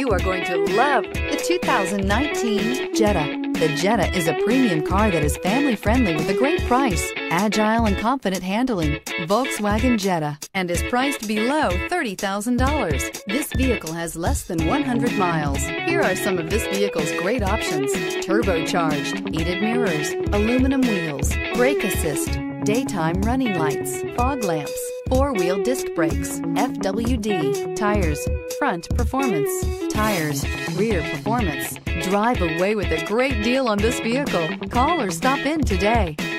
You are going to love the 2019 Jetta. The Jetta is a premium car that is family-friendly with a great price, agile and confident handling. Volkswagen Jetta, and is priced below $30,000. This vehicle has less than 100 miles. Here are some of this vehicle's great options: turbocharged, heated mirrors, aluminum wheels, brake assist, daytime running lights, fog lamps, four-wheel disc brakes, FWD, tires, front performance, tires, rear performance. Drive away with a great deal on this vehicle. Call or stop in today.